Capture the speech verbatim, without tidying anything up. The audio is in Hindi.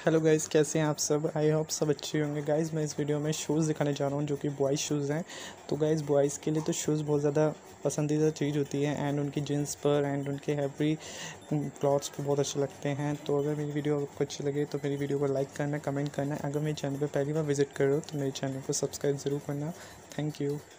हेलो गाइज़, कैसे हैं आप सब। आई होप सब अच्छे होंगे। गाइज़ मैं इस वीडियो में शूज़ दिखाने जा रहा हूँ जो कि बॉयज़ शूज़ हैं। तो गाइज़ बॉयज़ के लिए तो शूज़ बहुत ज़्यादा पसंदीदा चीज़ होती है एंड उनकी जीन्स पर एंड उनके हैवी क्लॉथ्स पर बहुत अच्छे लगते हैं। तो अगर मेरी वीडियो आपको अच्छी लगे तो मेरी वीडियो को लाइक करना, कमेंट करना। अगर मेरे चैनल पर पहली बार विजिट कर रहे हो तो मेरे चैनल को सब्सक्राइब ज़रूर करना। Thank you.